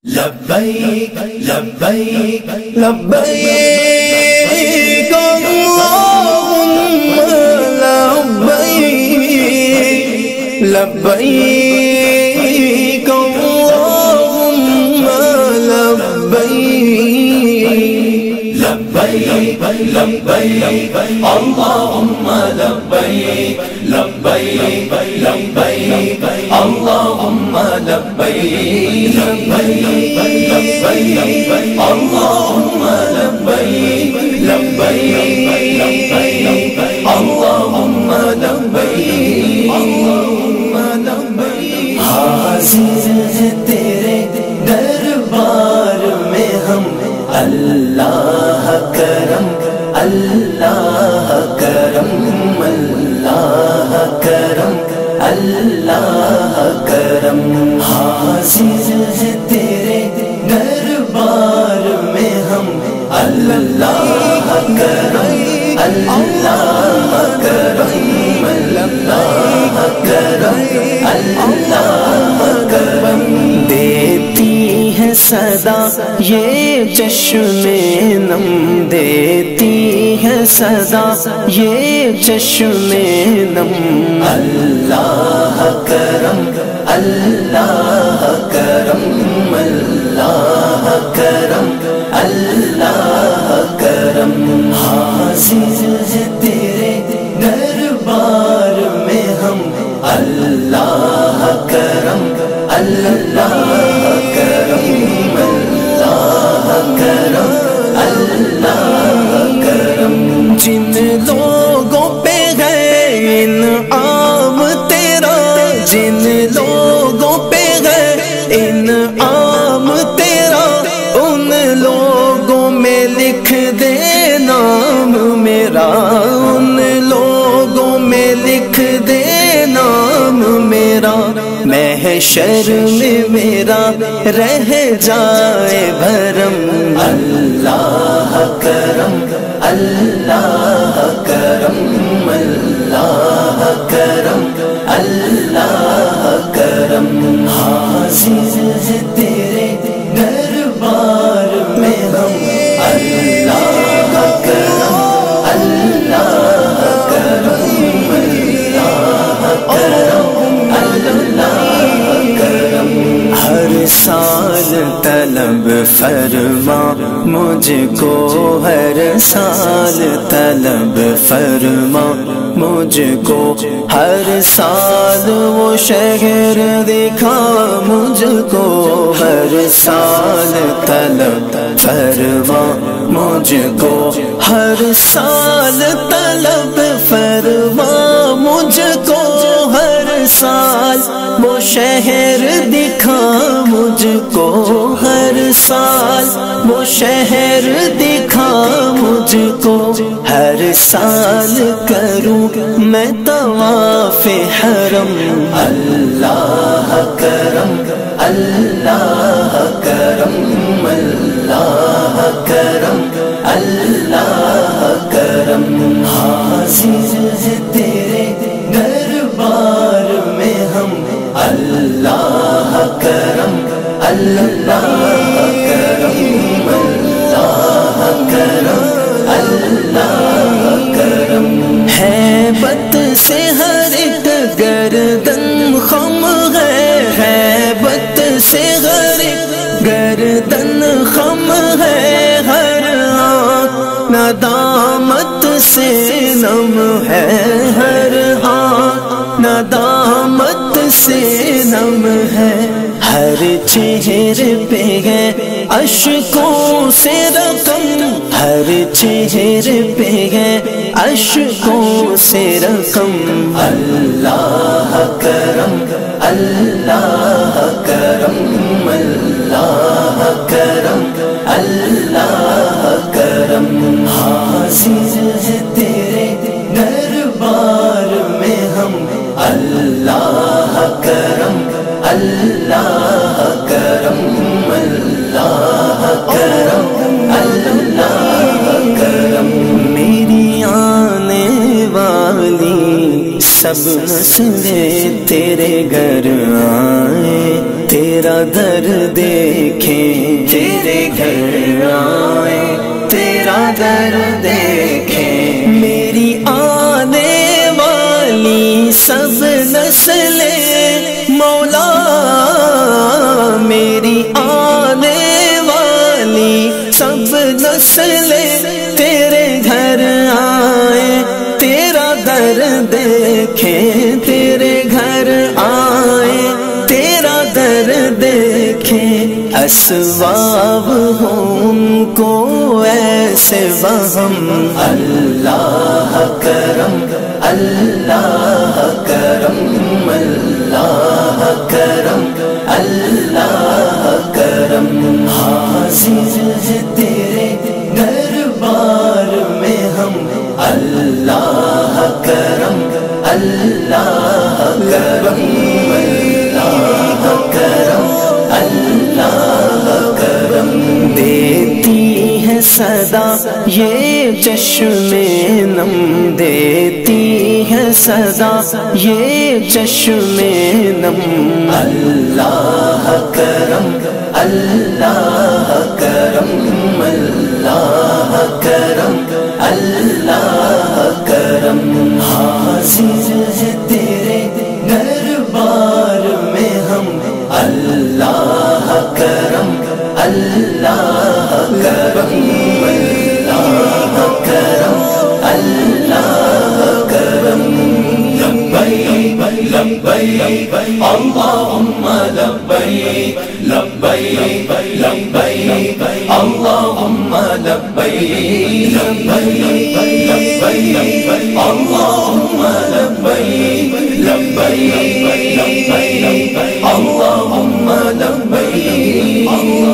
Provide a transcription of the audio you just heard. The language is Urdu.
لبیک لبیک لبیک اللہم لبیک لبیک اللہم لبیک لبیک لبیک اللہم لبیک لبیک لبیک اللہم لبیک لبیک لبیک اللہم لبیک لبیک لبیک اللہم لبیک اللہم لبیک حاضر ہے تیرے دربار میں ہم اللہ کرم اللہ کرم اللہ کرم اللہ کرم حاضر ہے تیرے دربار میں ہم اللہ کرم اللہ کرم اللہ کرم اللہ کرم دیتی ہے صدا یہ چشم نم دیتی ہے صدا یہ چشم نم اللہ کرم اللہ کرم اللہ کرم اللہ کرم حاضر ہے تیرے دربار میں ہم اللہ کرم اللہ کرم اللہ کرم اللہ کرم جن لوگوں پہ ہے انعام تیرا جن لوگوں پہ ہے انعام تیرا ان لوگوں میں لکھ دے نام میرا ان لوگوں میں لکھ دے نام میرا محشر میں میرا رہ جائے بھرم اللہ کرم اللہ کرم اللہ کرم اللہ کرم حاضر ہے تیرے دربار میں ہم اللہ کرم اللہ کرم اللہ کرم اللہ کرم ہر سال طلب فرما مجھ کو ہر سال طلب فرما مجھ کو ہر سال وہ شہر دکھا مجھ کو ہر سال طلب فرما مجھ کو ہر سال طلب فرما مجھ کو ہر سال وہ شہر دکھا مجھ کو ہر سال وہ شہر دکھا مجھ کو ہر سال کروں میں طواف حرم اللہ کرم اللہ کرم اللہ کرم اللہ کرم حاضر ہے تیرے دربار میں ہم اللہ کرم اللہ کرم اللہ کرم اللہ کرم ہیبت سے ہر ایک گردن خم ہے ہیبت سے ہر ایک گردن خم ہے ہر آنکھ ندامت سے نم ہے ہر آنکھ ندامت سے نم ہے ہر چہرے پہ ہے اشکوں سے رقم ہر چہرے پہ ہے اشکوں سے رقم اللہ کرم اللہ کرم اللہ کرم اللہ کرم حاضر ہے تیرے دربار میں ہم اللہ کرم اللہ کرم اللہ کرم اللہ کرم میری آنے والی سب سب نسلیں تیرے گھر آئیں، تیرا در دیکھیں، تیرے گھر آئیں، تیرا در دیکھیں۔ میری آنے والی سب نسلیں مولا، میری آنے والی سب نسلیں تیرے گھر آئیں، تیرا در دیکھیں، تیرے گھر آئیں، تیرا در دیکھیں۔ اسباب ہوں ان کو ایسے وہم، اللہ کرم، اللہ کرم، اللہ کرم، اللہ کرم۔ حاضر ہے تیرے دربار میں ہم، اللہ کرم، اللہ کرم، اللہ کرم، اللہ کرم۔ دیتی ہے صدا یہ چشم نم، دیتی ہے صدا یہ چشم نم، اللہ کرم، اللہ کرم، اللہ کرم، اللہ کرم۔ حاضر ہے تیرے دربار میں ہم، اللہ کرم، اللہ کرم، اللہ کرم، اللہ کرم۔ لبیک لبیک اللہم لبیک، لبیک لبیک اللہم لبیک، لبیک لبیک اللہم لبیک، لبیک لبیک اللہم لبیک۔